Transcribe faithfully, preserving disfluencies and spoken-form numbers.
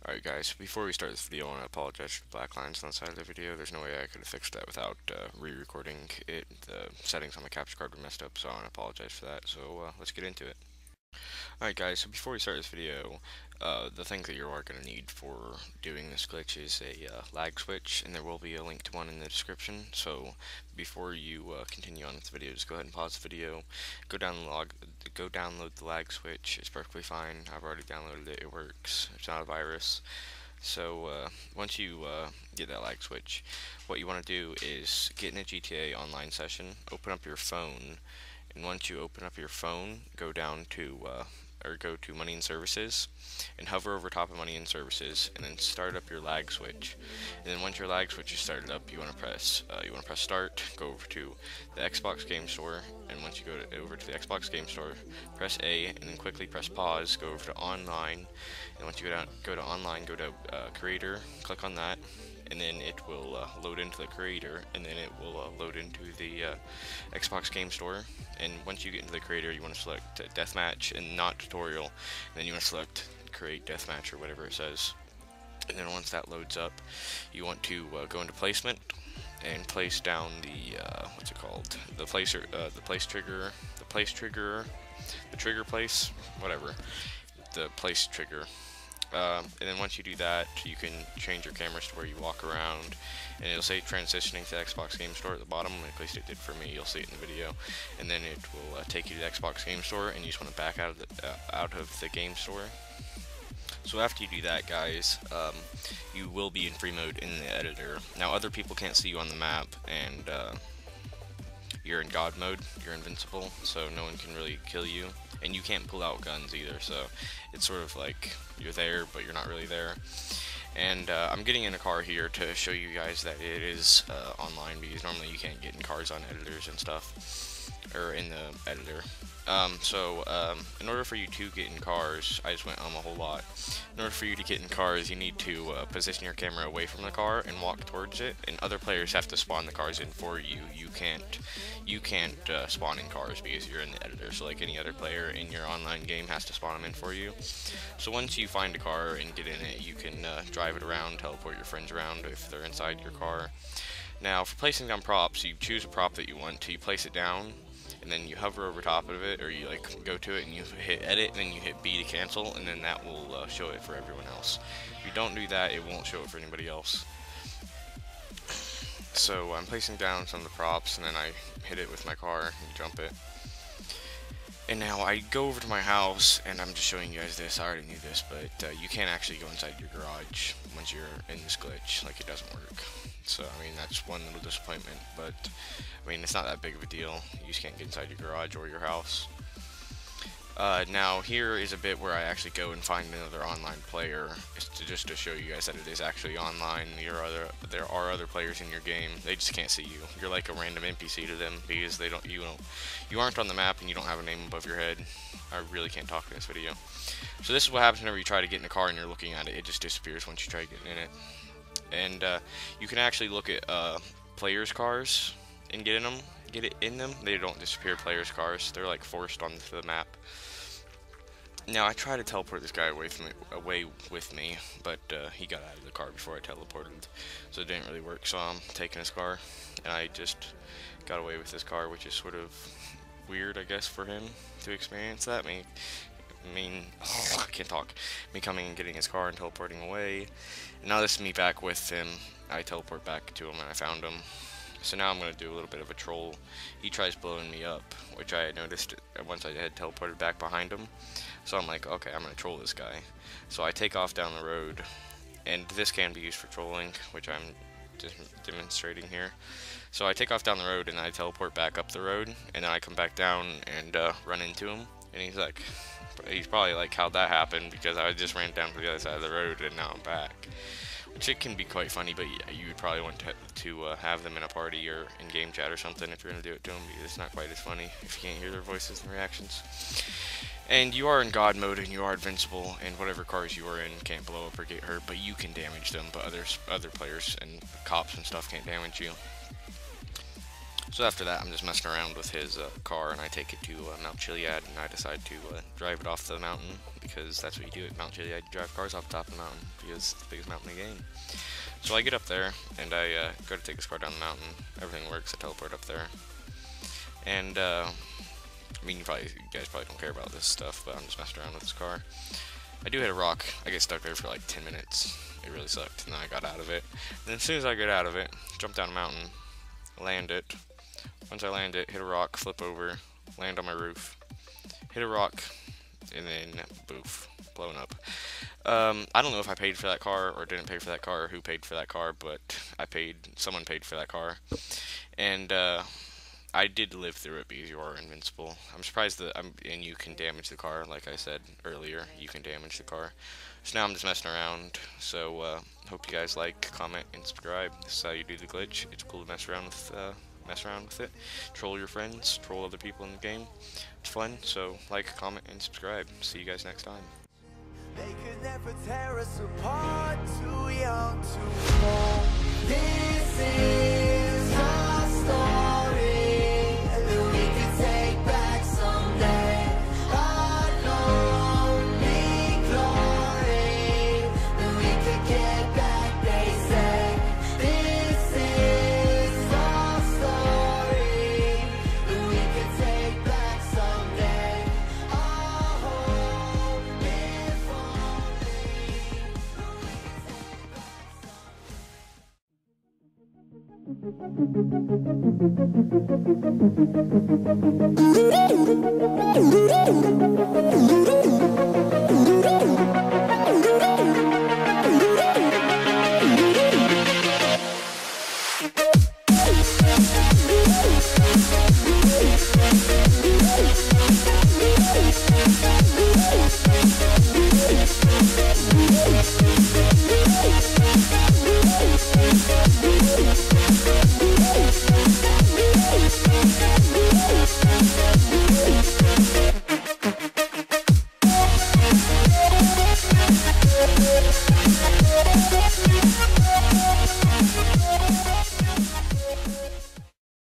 Alright guys, before we start this video I want to apologize for the black lines on the side of the video. There's no way I could have fixed that without uh, re-recording it. The settings on my capture card were messed up, so I want to apologize for that. So uh, let's get into it. Alright guys, so before we start this video, uh, the thing that you are going to need for doing this glitch is a uh, lag switch, and there will be a link to one in the description. So before you uh, continue on with the video, just go ahead and pause the video, go down log, go download the lag switch. It's perfectly fine. I've already downloaded it. It works. It's not a virus. So uh, once you uh, get that lag switch, what you want to do is get in a G T A online session, open up your phone, and once you open up your phone, go down to uh, or go to Money and Services, and hover over top of Money and Services, and then start up your lag switch. And then once your lag switch is started up, you want to press uh, you want to press Start, go over to the Xbox Game Store, and once you go to, over to the Xbox Game Store, press A, and then quickly press Pause, go over to Online, and once you go down go to Online, go to uh, Creator, click on that, and then it will uh, load into the creator, and then it will uh, load into the uh, Xbox Game Store. And once you get into the creator, you want to select uh, Deathmatch and not Tutorial, and then you want to select Create Deathmatch or whatever it says. And then once that loads up, you want to uh, go into Placement and place down the uh, what's it called? The placer, uh, the place trigger, the place trigger, the trigger place, whatever, the place trigger. Um, and then once you do that, you can change your cameras to where you walk around, and it'll say transitioning to Xbox Game Store at the bottom. At least it did for me. You'll see it in the video, and then it will uh, take you to the Xbox Game Store, and you just want to back out of the uh, out of the game store. So after you do that, guys, um, you will be in free mode in the editor. Now other people can't see you on the map, and uh, you're in God mode. You're invincible, so no one can really kill you. And you can't pull out guns either, so it's sort of like you're there, but you're not really there. And uh, I'm getting in a car here to show you guys that it is uh, online, because normally you can't get in cars on editors and stuff, or in the editor. Um, so, um, in order for you to get in cars, I just went um a whole lot. In order for you to get in cars, you need to uh, position your camera away from the car and walk towards it, and other players have to spawn the cars in for you. You can't, you can't uh, spawn in cars because you're in the editor, so like any other player in your online game has to spawn them in for you. So once you find a car and get in it, you can uh, drive it around, teleport your friends around if they're inside your car. Now, for placing down props, you choose a prop that you want to, you place it down, and then you hover over top of it, or you like go to it and you hit edit, and then you hit B to cancel, and then that will uh, show it for everyone else. If you don't do that, it won't show it for anybody else. So I'm placing down some of the props, and then I hit it with my car and jump it. And now I go over to my house, and I'm just showing you guys this. I already knew this, but uh, you can't actually go inside your garage once you're in this glitch. Like, it doesn't work. So, I mean, that's one little disappointment, but, I mean, it's not that big of a deal. You just can't get inside your garage or your house. Uh, now, here is a bit where I actually go and find another online player, just to, just to show you guys that it is actually online. There are other, there are other players in your game. They just can't see you. You're like a random N P C to them, because they don't, you don't, you aren't on the map, and you don't have a name above your head. I really can't talk in this video. So this is what happens whenever you try to get in a car and you're looking at it. It just disappears once you try getting in it. And uh, you can actually look at uh, players' cars and get in them. Get it in them. They don't disappear. Players' cars. They're like forced onto the map. Now I tried to teleport this guy away with me, away with me, but uh, he got out of the car before I teleported, so it didn't really work. So I'm taking his car, and I just got away with this car, which is sort of weird, I guess, for him to experience that. Me, I mean, oh, I can't talk. Me coming and getting his car and teleporting away. And now this is me back with him. I teleport back to him, and I found him. So now I'm going to do a little bit of a troll. He tries blowing me up, which I had noticed once I had teleported back behind him. So I'm like, okay, I'm going to troll this guy. So I take off down the road, and this can be used for trolling, which I'm just demonstrating here. So I take off down the road, and I teleport back up the road, and then I come back down and uh, run into him. And he's like, he's probably like, how'd that happen? Because I just ran down to the other side of the road, and now I'm back. Which it can be quite funny, but you would probably want to, to uh, have them in a party or in game chat or something if you're going to do it to them, because it's not quite as funny if you can't hear their voices and reactions. And you are in God mode, and you are invincible, and whatever cars you are in can't blow up or get hurt, but you can damage them, but others, other players and cops and stuff can't damage you. So after that, I'm just messing around with his uh, car, and I take it to uh, Mount Chiliad, and I decide to uh, drive it off the mountain, because that's what you do at Mount Chiliad. You drive cars off the top of the mountain, because it's the biggest mountain in the game. So I get up there, and I uh, go to take his car down the mountain. Everything works. I teleport up there, and uh, I mean, you probably, you guys probably don't care about this stuff, but I'm just messing around with this car. I do hit a rock. I get stuck there for like ten minutes. It really sucked, and then I got out of it. And then as soon as I get out of it, jump down a mountain, land it. Once I land it, hit a rock, flip over, land on my roof, hit a rock, and then boof, blown up. Um, I don't know if I paid for that car or didn't pay for that car, or who paid for that car, but I paid, someone paid for that car. And uh, I did live through it because you are invincible. I'm surprised that I'm, and you can damage the car, like I said earlier, you can damage the car. So now I'm just messing around, so uh, hope you guys like, comment, and subscribe. This is how you do the glitch. It's cool to mess around with, uh, mess around with it. Troll your friends, troll other people in the game. It's fun, so like, comment, and subscribe. See you guys next time. They could never tear us apart, too young to fall. This is our story that we can take back someday. Our lonely glory that we could get back, they say. This is our story that we can take back someday. Our hope if only that we can take back someday.